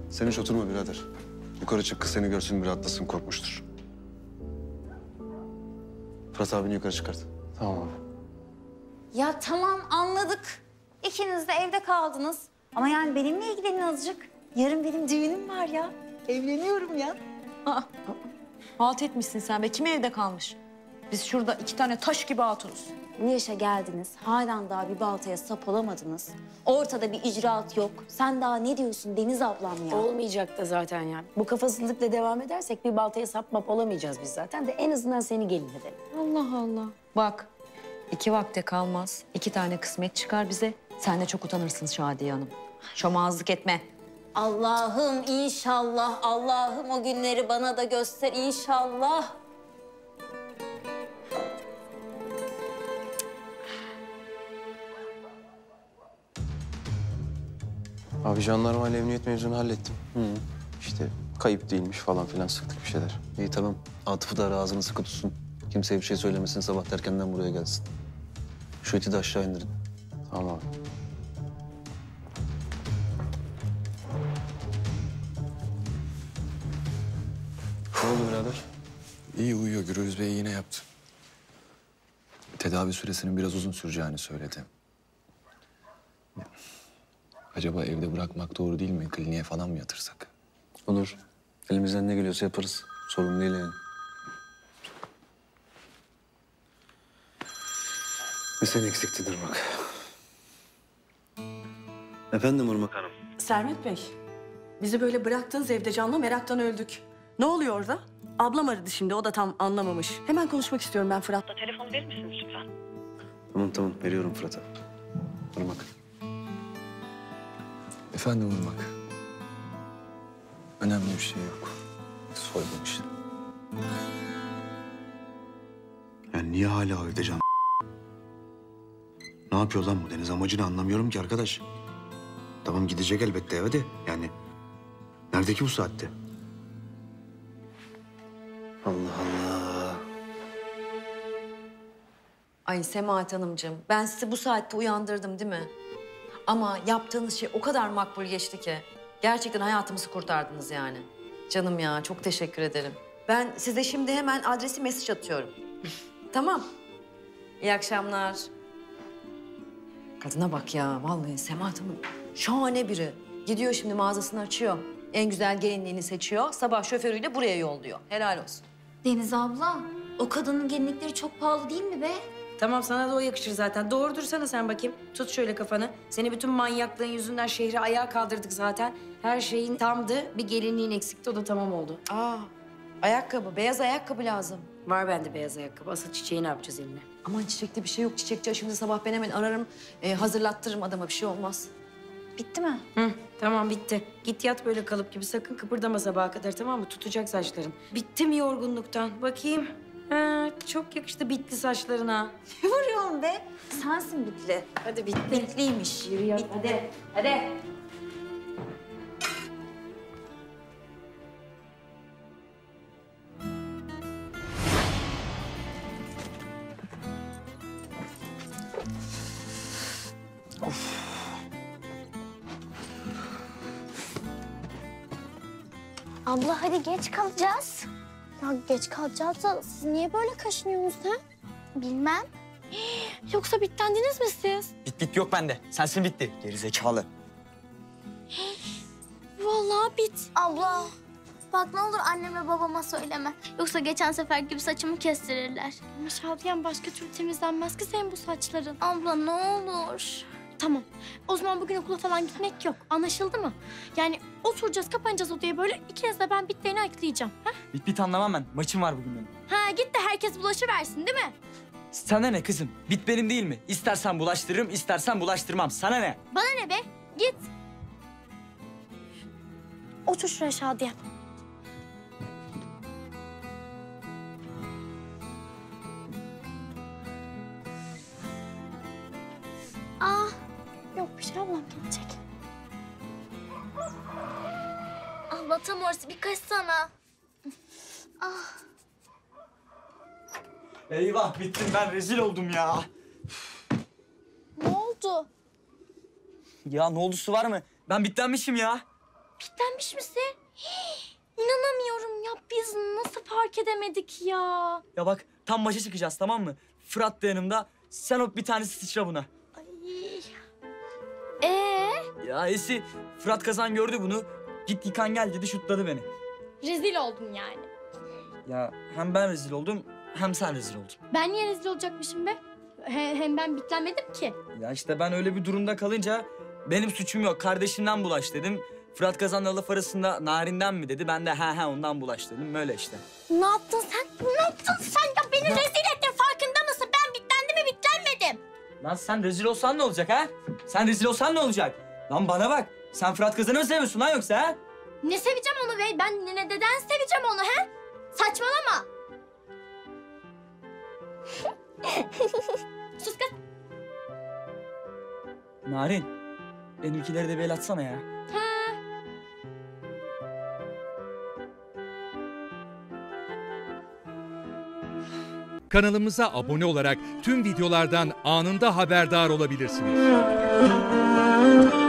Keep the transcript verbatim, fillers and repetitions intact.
Sen hiç oturma birader. Yukarı çık, kız seni görsün bir rahatlasın, korkmuştur. Fırat abini yukarı çıkart. Tamam abi. Ya tamam anladık. İkiniz de evde kaldınız. Ama yani benimle ilgilenin azıcık. Yarın benim düğünüm var ya. Evleniyorum ya. Aa, halt etmişsin sen be. Kim evde kalmış? Biz şurada iki tane taş gibi hatunuz. Bu yaşa geldiniz. Halen daha bir baltaya sap olamadınız. Ortada bir icraat yok. Sen daha ne diyorsun Deniz ablam ya? Olmayacak da zaten ya. Bu kafasızlıkla devam edersek bir baltaya sapmap olamayacağız biz zaten de en azından seni gelin edelim. Allah Allah. Bak, iki vakte kalmaz. İki tane kısmet çıkar bize. Sen de çok utanırsın Şadiye Hanım. Şomazlık etme. Allah'ım inşallah. Allah'ım o günleri bana da göster inşallah. Abi jandarmayla emniyet mevzunu hallettim. Hı. İşte kayıp değilmiş falan filan sıktık bir şeyler. İyi tamam. Atıf'ı da ara, ağzını sıkı tutsun. Kimseye bir şey söylemesin, sabah erkenden buraya gelsin. Şu iti de aşağı indirin. Tamam abi. Ne oldu birader? İyi uyuyor. Gürbüz Bey yine yaptı. Tedavi süresinin biraz uzun süreceğini söyledi. Acaba evde bırakmak doğru değil mi? Kliniğe falan mı yatırsak? Olur. Elimizden ne geliyorsa yaparız. Sorun değil yani. Bir sen eksiktin Irmak. Efendim Irmak Hanım. Sermet Bey, bizi böyle bıraktığınız evde canlı meraktan öldük. Ne oluyor orada? Ablam aradı şimdi, o da tam anlamamış. Hemen konuşmak istiyorum ben Fırat'la. Telefonu verir misiniz lütfen? Tamam tamam, veriyorum Fırat'a. Irmak. Efendim Irmak. Önemli bir şey yok. Soygun işte. Yani niye hala o evde can? Ne yapıyor lan bu Deniz? Amacını anlamıyorum ki arkadaş. Tamam gidecek elbette eve de yani. Nerede ki bu saatte? Allah Allah. Ay Semahat Hanımcığım, ben sizi bu saatte uyandırdım değil mi? Ama yaptığınız şey o kadar makbul geçti ki. Gerçekten hayatımızı kurtardınız yani. Canım ya, çok teşekkür ederim. Ben size şimdi hemen adresi mesaj atıyorum. Tamam. İyi akşamlar. Kadına bak ya, vallahi Semahat Hanım şahane biri. Gidiyor şimdi mağazasını açıyor. En güzel gelinliğini seçiyor. Sabah şoförüyle buraya yolluyor. Helal olsun. Deniz abla, o kadının gelinlikleri çok pahalı değil mi be? Tamam sana da o yakışır zaten. Doğru dursana sen bakayım. Tut şöyle kafanı. Seni bütün manyaklığın yüzünden şehri ayağa kaldırdık zaten. Her şeyin tamdı. Bir gelinliğin eksikti, o da tamam oldu. Aa, ayakkabı, beyaz ayakkabı lazım. Var bende beyaz ayakkabı. Asıl çiçeği ne yapacağız eline? Aman çiçekte bir şey yok. Çiçekçi şimdi sabah ben hemen ararım. E, hazırlattırırım adama, bir şey olmaz. Bitti mi? Hı, tamam bitti. Git yat böyle kalıp gibi. Sakın kıpırdama sabaha kadar, tamam mı? Tutacak saçların. Bitti mi yorgunluktan? Bakayım. Ha, çok yakıştı bitli saçlarına. Ne vuruyorsun be? Sensin bitli. Hadi bitti. Bitliymiş. Yürü yat. Hadi. Hadi. Abla hadi geç kalacağız. Ya geç kalacağız da siz niye böyle kaşınıyorsunuz ha? Bilmem. Yoksa bitlendiniz mi siz? Bit bit yok bende. Sensin bitti. Gerizekalı. Vallahi bit. Abla bak ne olur anneme babama söyleme. Yoksa geçen sefer gibi saçımı kestirirler. Ama Şadiyen başka türlü temizlenmez ki senin bu saçların. Abla ne olur. Tamam. O zaman bugün okula falan gitmek yok. Anlaşıldı mı? Yani oturacağız, kapanacağız odaya böyle. İkiniz de ben bitlerini ayıklayacağım. Ha? Bit bit anlamam ben. Maçım var bugün benim. Ha git de herkes bulaşıversin değil mi? Sana ne kızım? Bit benim değil mi? İstersen bulaştırırım, istersen bulaştırmam. Sana ne? Bana ne be? Git. Otur şuraya Şadiye. Aa, yok bir şey, ablam gelecek. Abla tam orası, bir kaçsana. Ah. Eyvah bittim ben. Rezil oldum ya. Ne oldu? Ya ne oldu, su var mı? Ben bitlenmişim ya. Bitlenmiş misin? Hii, İnanamıyorum ya, biz nasıl fark edemedik ya? Ya bak tam başa çıkacağız tamam mı? Fırat da yanımda. Sen hop bir tanesi sıçra buna. Ay. Ee, Ya Esi Fırat Kazan gördü bunu. Git yıkan gel dedi şutladı beni. rezil oldun yani. Ya hem ben rezil oldum hem sen rezil oldun. Ben niye rezil olacakmışım be? He- hem ben bitlenmedim ki. Ya işte ben öyle bir durumda kalınca benim suçum yok. Kardeşimden bulaş dedim. Fırat Kazan'la laf arasında Narin'den mi dedi. Ben de he he ondan bulaş dedim. Böyle işte. Ne yaptın sen? Ne yaptın sen ya? Beni rezil ettin, farkında mısın? Ben bitlendim mi bitlenmedim? Lan sen rezil olsan ne olacak ha? Sen rezil olsan ne olacak? Lan bana bak. Sen Fırat Kazan'ı mı seviyorsun lan yoksa ha? Ne seveceğim onu be? Ben ne, neden seveceğim onu he? Saçmalama. Sus kız. Narin. Benimkileri de bir el atsana ya. Ha. Kanalımıza abone olarak tüm videolardan anında haberdar olabilirsiniz.